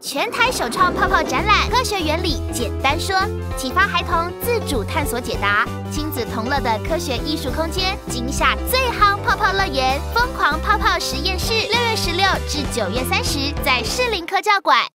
全台首创泡泡展览，科学原理简单说，启发孩童自主探索解答。亲子同乐的科学艺术空间，今夏最夯泡泡乐园，疯狂泡泡实验室，6月16至9月30，在士林科教馆。